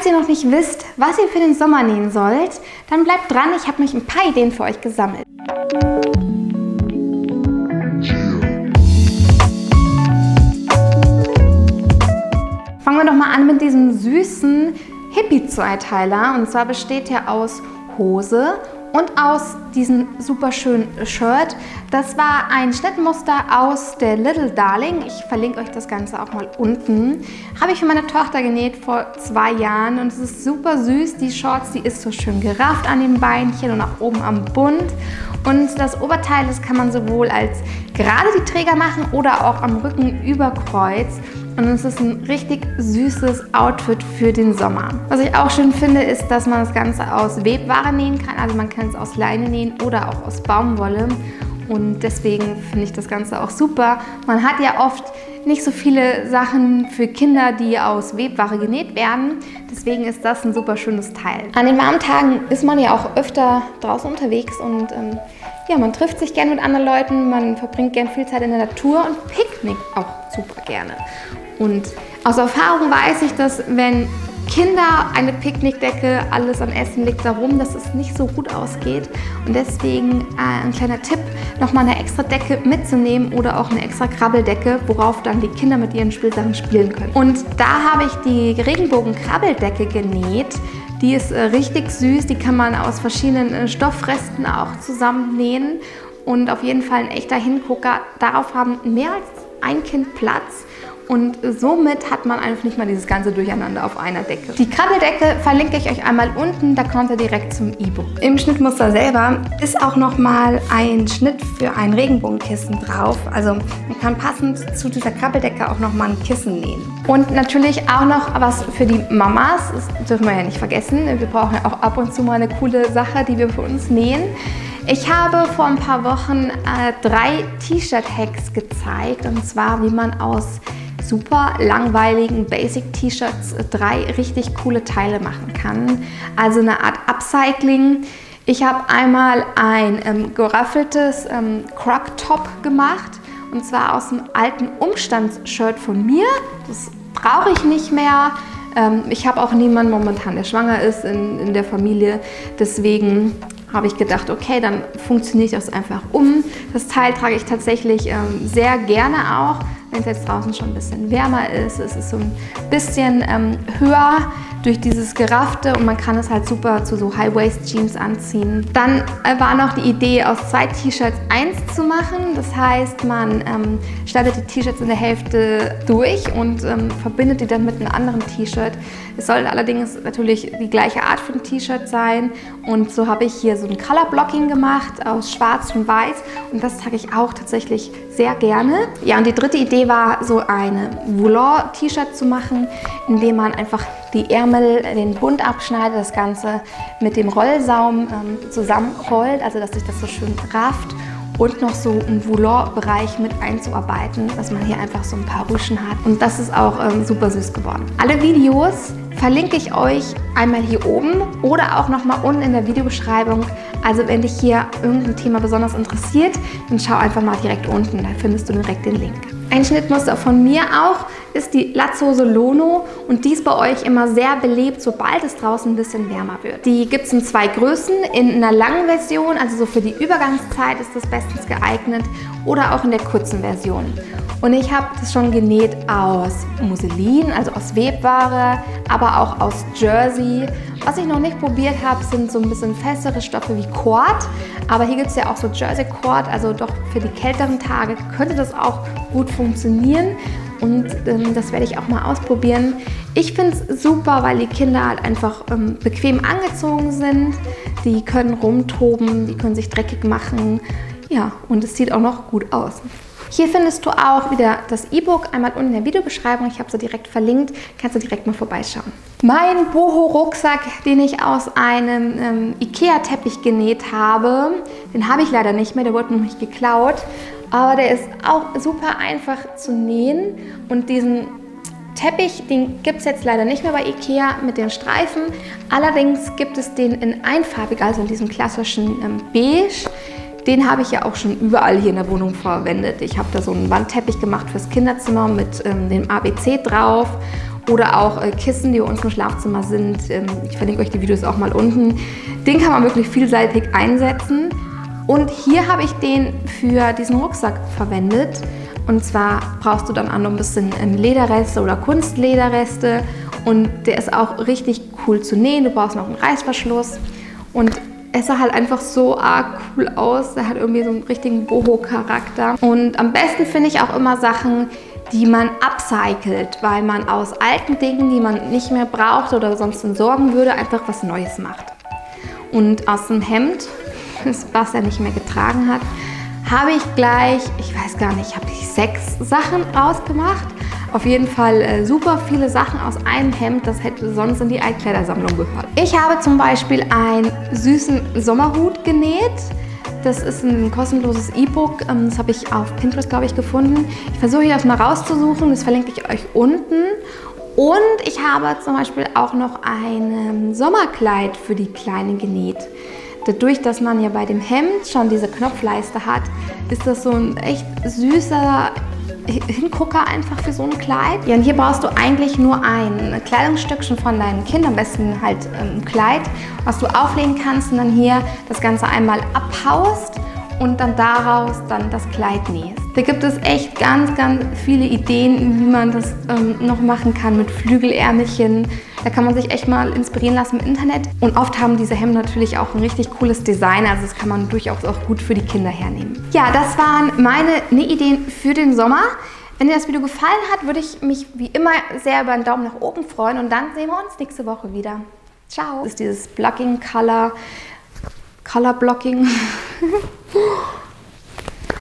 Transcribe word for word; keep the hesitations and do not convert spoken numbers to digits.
ihr noch nicht wisst, was ihr für den Sommer nähen sollt, dann bleibt dran, ich habe nämlich ein paar Ideen für euch gesammelt. Fangen wir doch mal an mit diesem süßen Hippie-Zweiteiler. Und zwar besteht er aus Hose und aus diesem super schönen Shirt. Das war ein Schnittmuster aus der Little Darling. Ich verlinke euch das Ganze auch mal unten. Habe ich für meine Tochter genäht vor zwei Jahren und es ist super süß. Die Shorts, die ist so schön gerafft an den Beinchen und auch oben am Bund. Und das Oberteil, das kann man sowohl als gerade die Träger machen oder auch am Rücken über Kreuz. Und es ist ein richtig süßes Outfit für den Sommer. Was ich auch schön finde, ist, dass man das Ganze aus Webware nähen kann. Also man kann es aus Leine nähen oder auch aus Baumwolle. Und deswegen finde ich das Ganze auch super. Man hat ja oft nicht so viele Sachen für Kinder, die aus Webware genäht werden. Deswegen ist das ein super schönes Teil. An den warmen Tagen ist man ja auch öfter draußen unterwegs und ähm, ja, man trifft sich gerne mit anderen Leuten, man verbringt gerne viel Zeit in der Natur und picknickt auch super gerne. Und aus Erfahrung weiß ich, dass wenn Kinder eine Picknickdecke, alles am Essen liegt darum, dass es nicht so gut ausgeht. Und deswegen äh, ein kleiner Tipp, nochmal eine extra Decke mitzunehmen oder auch eine extra Krabbeldecke, worauf dann die Kinder mit ihren Spielsachen spielen können. Und da habe ich die Regenbogen-Krabbeldecke genäht. Die ist äh, richtig süß, die kann man aus verschiedenen äh, Stoffresten auch zusammennähen. Und auf jeden Fall ein echter Hingucker. Darauf haben mehr als ein Kind Platz. Und somit hat man einfach nicht mal dieses ganze Durcheinander auf einer Decke. Die Krabbeldecke verlinke ich euch einmal unten, da kommt ihr direkt zum E-Book. Im Schnittmuster selber ist auch nochmal ein Schnitt für ein Regenbogenkissen drauf. Also man kann passend zu dieser Krabbeldecke auch nochmal ein Kissen nähen. Und natürlich auch noch was für die Mamas, das dürfen wir ja nicht vergessen. Wir brauchen ja auch ab und zu mal eine coole Sache, die wir für uns nähen. Ich habe vor ein paar Wochen äh, drei T-Shirt-Hacks gezeigt, und zwar wie man aus super langweiligen Basic-T-Shirts drei richtig coole Teile machen kann. Also eine Art Upcycling. Ich habe einmal ein ähm, geraffeltes ähm, Crop-Top gemacht, und zwar aus einem alten Umstandsshirt von mir. Das brauche ich nicht mehr. Ähm, ich habe auch niemanden momentan, der schwanger ist in, in der Familie. Deswegen habe ich gedacht, okay, dann funktioniert das einfach um. Das Teil trage ich tatsächlich ähm, sehr gerne auch, wenn es jetzt draußen schon ein bisschen wärmer ist. Es ist so ein bisschen ähm, höher durch dieses Geraffte und man kann es halt super zu so High-Waist-Jeans anziehen. Dann äh, war noch die Idee, aus zwei T-Shirts eins zu machen. Das heißt, man ähm, schneidet die T-Shirts in der Hälfte durch und ähm, verbindet die dann mit einem anderen T-Shirt. Es soll allerdings natürlich die gleiche Art von T-Shirt sein, und so habe ich hier so ein Color Blocking gemacht aus Schwarz und Weiß, und das trage ich auch tatsächlich sehr gerne. Ja, und die dritte Idee war, so eine Volant-T-Shirt zu machen, indem man einfach die Ärmel, den Bund abschneidet, das Ganze mit dem Rollsaum ähm, zusammenrollt, also dass sich das so schön rafft, und noch so einen Volant-Bereich mit einzuarbeiten, dass man hier einfach so ein paar Rüschen hat. Und das ist auch ähm, super süß geworden. Alle Videos verlinke ich euch einmal hier oben oder auch nochmal unten in der Videobeschreibung. Also wenn dich hier irgendein Thema besonders interessiert, dann schau einfach mal direkt unten, da findest du direkt den Link. Ein Schnittmuster von mir auch ist die Latzhose Lono, und die ist bei euch immer sehr belebt, sobald es draußen ein bisschen wärmer wird. Die gibt es in zwei Größen, in einer langen Version, also so für die Übergangszeit ist das bestens geeignet, oder auch in der kurzen Version. Und ich habe das schon genäht aus Musselin, also aus Webware, aber auch aus Jersey. Was ich noch nicht probiert habe, sind so ein bisschen festere Stoffe wie Cord. Aber hier gibt es ja auch so Jersey Cord, also doch für die kälteren Tage könnte das auch gut funktionieren. Und ähm, das werde ich auch mal ausprobieren. Ich finde es super, weil die Kinder halt einfach ähm, bequem angezogen sind. Die können rumtoben, die können sich dreckig machen. Ja, und es sieht auch noch gut aus. Hier findest du auch wieder das E-Book, einmal unten in der Videobeschreibung. Ich habe sie direkt verlinkt, kannst du direkt mal vorbeischauen. Mein Boho-Rucksack, den ich aus einem ähm, Ikea-Teppich genäht habe, den habe ich leider nicht mehr, der wurde nämlich geklaut. Aber der ist auch super einfach zu nähen, und diesen Teppich, den gibt es jetzt leider nicht mehr bei Ikea mit den Streifen. Allerdings gibt es den in einfarbig, also in diesem klassischen ähm, Beige. Den habe ich ja auch schon überall hier in der Wohnung verwendet. Ich habe da so einen Wandteppich gemacht fürs Kinderzimmer mit ähm, dem A B C drauf. oder auch äh, Kissen, die bei uns im Schlafzimmer sind. Ähm, ich verlinke euch die Videos auch mal unten. Den kann man wirklich vielseitig einsetzen. Und hier habe ich den für diesen Rucksack verwendet. Und zwar brauchst du dann auch noch ein bisschen Lederreste oder Kunstlederreste. Und der ist auch richtig cool zu nähen. Du brauchst noch einen Reißverschluss. Und es sah halt einfach so arg cool aus. Der hat irgendwie so einen richtigen Boho-Charakter. Und am besten finde ich auch immer Sachen, die man upcycelt, weil man aus alten Dingen, die man nicht mehr braucht oder sonst entsorgen würde, einfach was Neues macht. Und aus dem Hemd, was er nicht mehr getragen hat, habe ich gleich, ich weiß gar nicht, habe ich sechs Sachen rausgemacht. Auf jeden Fall äh, super viele Sachen aus einem Hemd, das hätte sonst in die Altkleidersammlung gehört. Ich habe zum Beispiel einen süßen Sommerhut genäht. Das ist ein kostenloses E-Book, das habe ich auf Pinterest, glaube ich, gefunden. Ich versuche hier das mal rauszusuchen, das verlinke ich euch unten. Und ich habe zum Beispiel auch noch ein Sommerkleid für die Kleine genäht. Dadurch, dass man ja bei dem Hemd schon diese Knopfleiste hat, ist das so ein echt süßer Hingucker einfach für so ein Kleid. Ja, und hier brauchst du eigentlich nur ein Kleidungsstückchen von deinem Kind, am besten halt ein Kleid, was du auflegen kannst und dann hier das Ganze einmal abhaust und dann daraus dann das Kleid nähst. Da gibt es echt ganz, ganz viele Ideen, wie man das ähm, noch machen kann mit Flügelärmelchen. Da kann man sich echt mal inspirieren lassen im Internet. Und oft haben diese Hemden natürlich auch ein richtig cooles Design, also das kann man durchaus auch gut für die Kinder hernehmen. Ja, das waren meine Nähideen für den Sommer. Wenn dir das Video gefallen hat, würde ich mich wie immer sehr über einen Daumen nach oben freuen und dann sehen wir uns nächste Woche wieder. Ciao! Das ist dieses Blocking Color, Color Blocking.